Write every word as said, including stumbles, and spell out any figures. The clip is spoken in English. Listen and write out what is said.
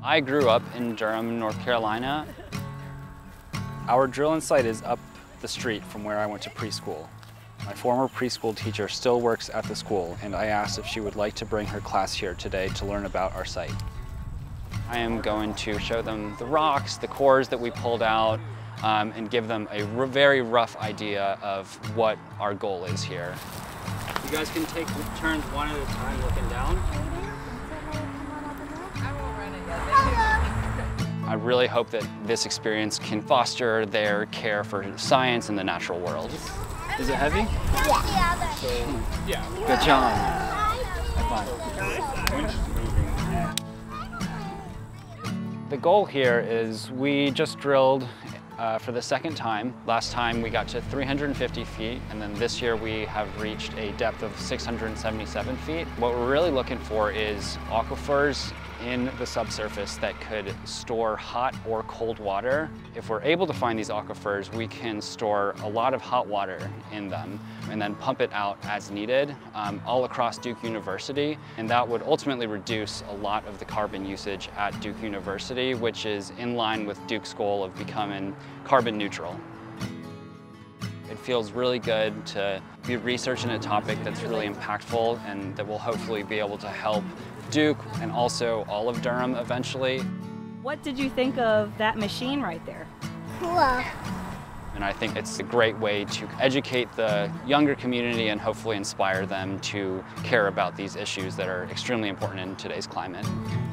I grew up in Durham, North Carolina. Our drill-in site is up the street from where I went to preschool. My former preschool teacher still works at the school, and I asked if she would like to bring her class here today to learn about our site. I am going to show them the rocks, the cores that we pulled out, um, and give them a r very rough idea of what our goal is here. You guys can take turns one at a time looking down. I really hope that this experience can foster their care for science and the natural world. Is it heavy? Yeah. So, yeah. Good job. The goal here is we just drilled uh, for the second time. Last time we got to three hundred fifty feet, and then this year we have reached a depth of six hundred seventy-seven feet. What we're really looking for is aquifers in the subsurface that could store hot or cold water. If we're able to find these aquifers, we can store a lot of hot water in them and then pump it out as needed um, all across Duke University. And that would ultimately reduce a lot of the carbon usage at Duke University, which is in line with Duke's goal of becoming carbon neutral. It feels really good to be researching a topic that's really impactful and that will hopefully be able to help Duke and also all of Durham eventually. What did you think of that machine right there? Cool. And I think it's a great way to educate the younger community and hopefully inspire them to care about these issues that are extremely important in today's climate.